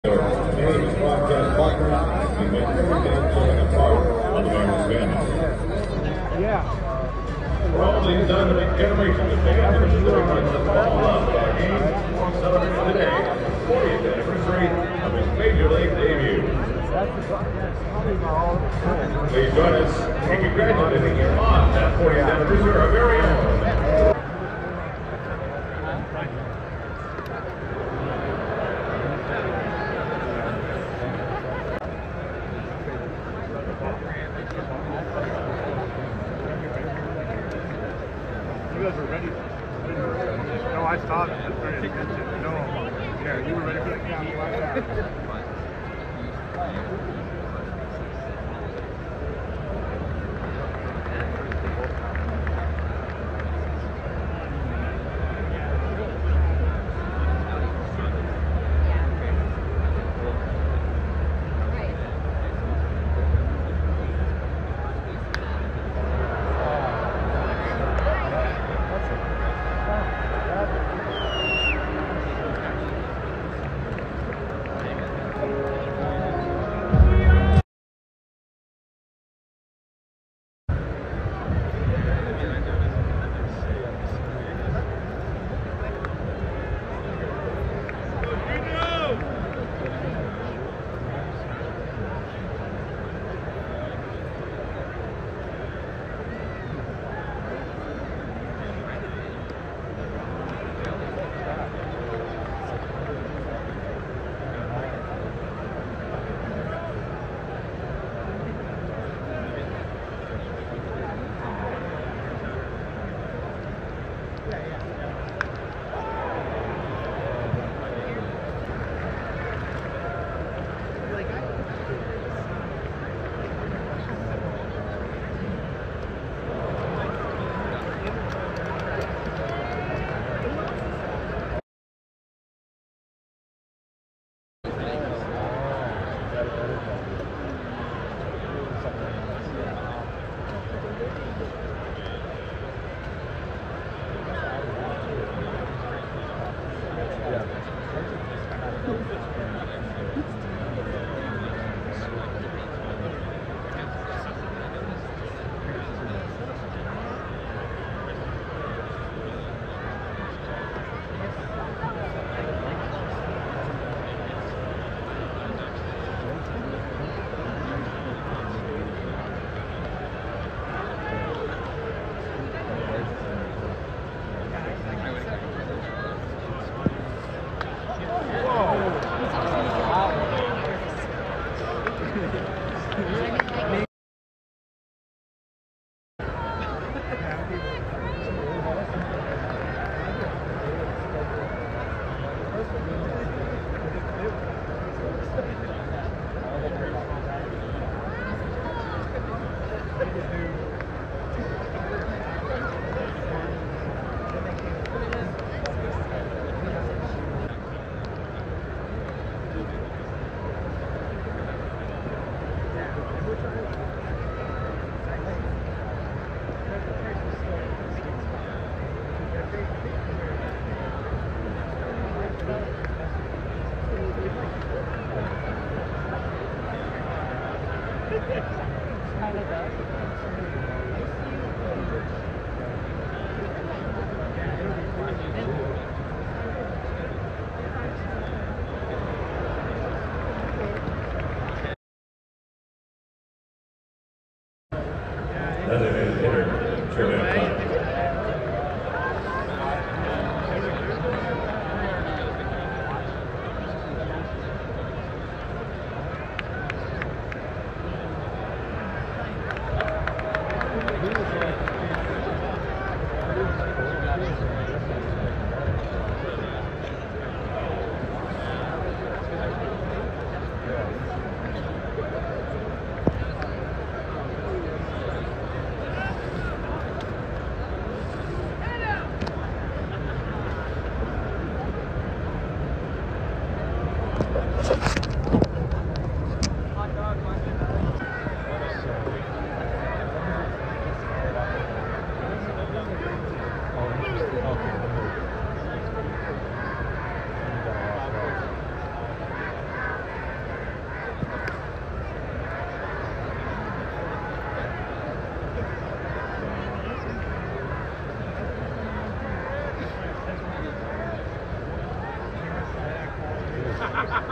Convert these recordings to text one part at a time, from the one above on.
Broadcast partners, we make every game play a part of America's family. For all these dynamic generations of fans in the Pacific Northwest all loved our game, we celebrate today the 40th anniversary of his Major League debut. Please join us in congratulating him on that 40th anniversary, our very own. You guys were ready. No, I saw that. That's very attention. No, yeah, you were ready for the game.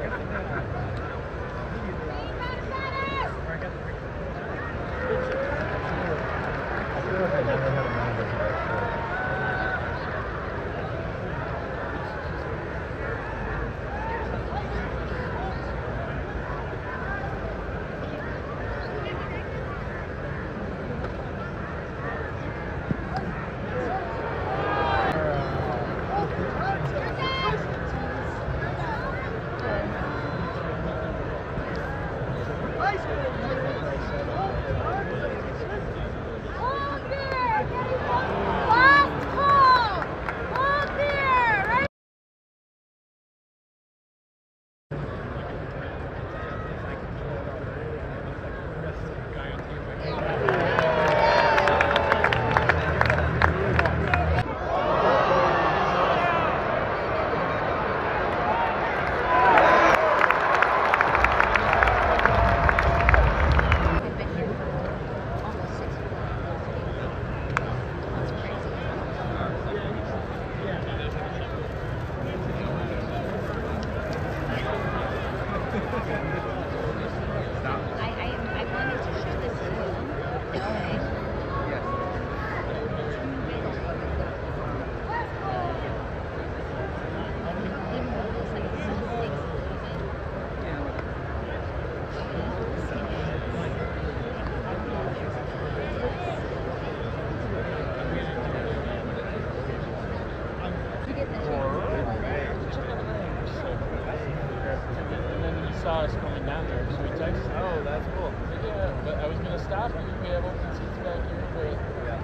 Saw us coming down there, so we texted. Oh, that's cool. Yeah, but I was gonna stop you. We have open seats back here, but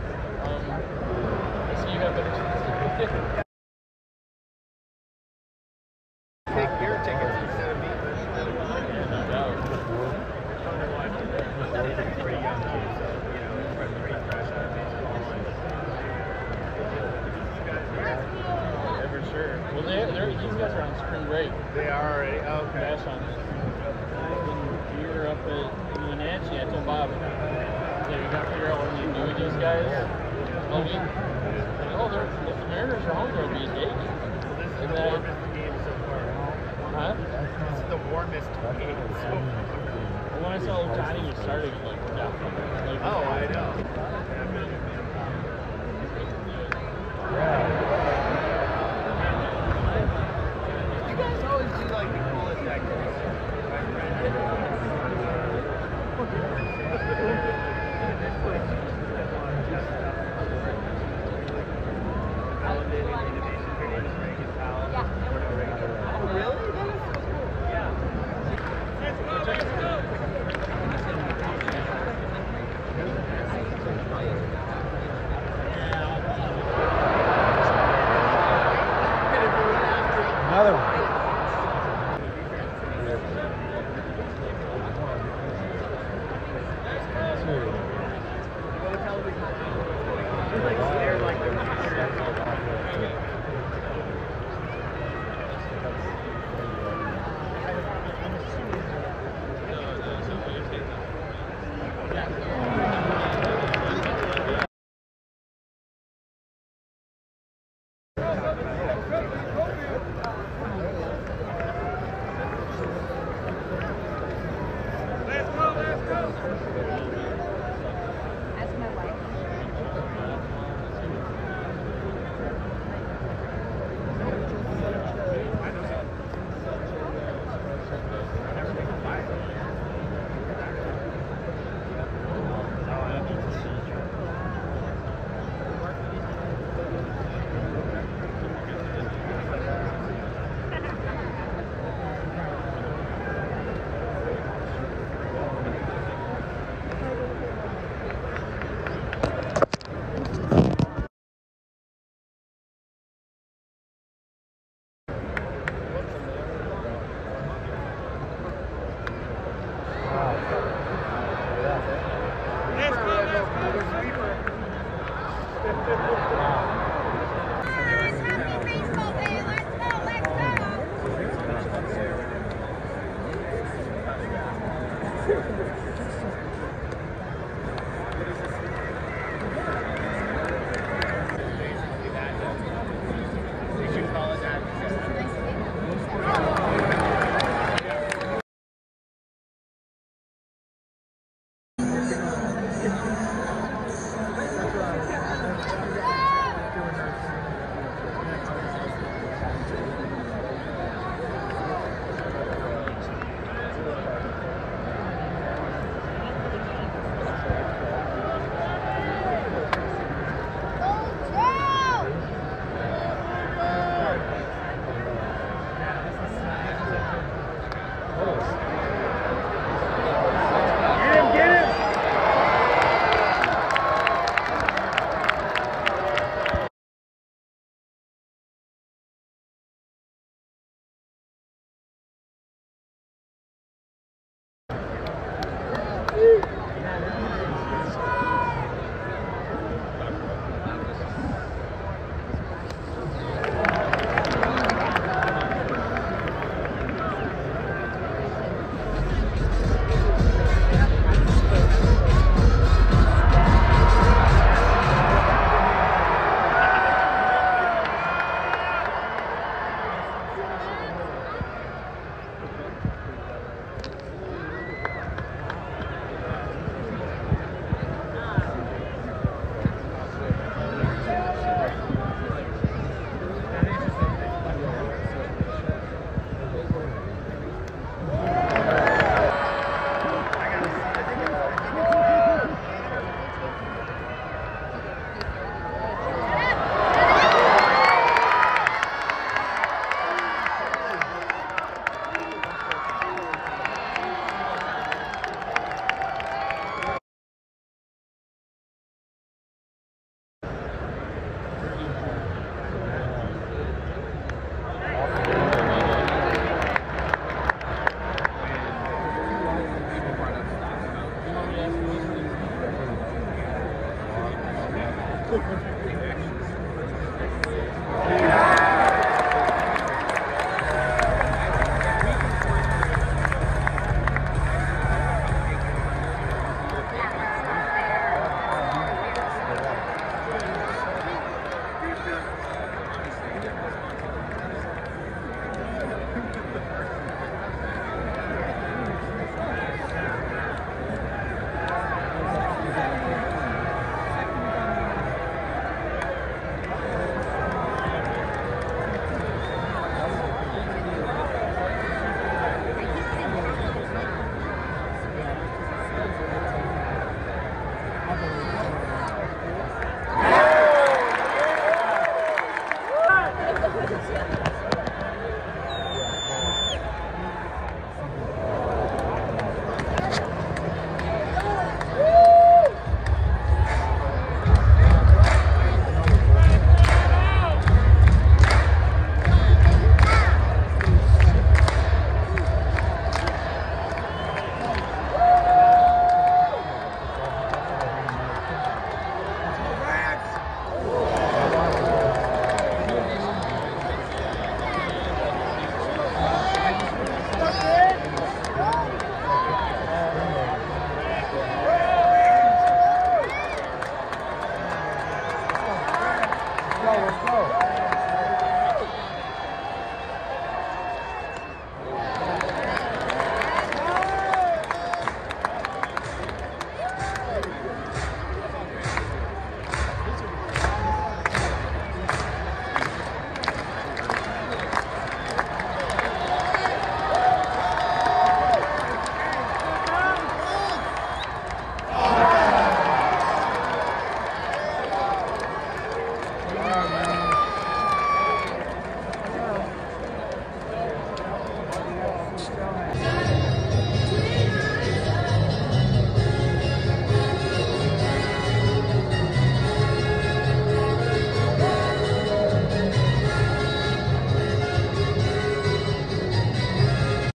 I see you got better seats. Take your tickets instead of me. Pretty young kids, so you know, pretty fresh out of baseball. Yeah, for sure. Well, these guys are on spring break. They are already. Oh, okay. Dash on this. When we were up at Wenatchee, I told Bob, yeah, we got to figure out what we do with these guys. Well, if the Mariners are home, there'll be a day. This is the warmest game so far. Huh? This is the warmest game so far. Well, when I saw Ohtani was starting, like, definitely. Oh, I know. You guys always do like the coolest activities. Oh, really? That is so cool. Yeah. Let's go. Another one. Wow.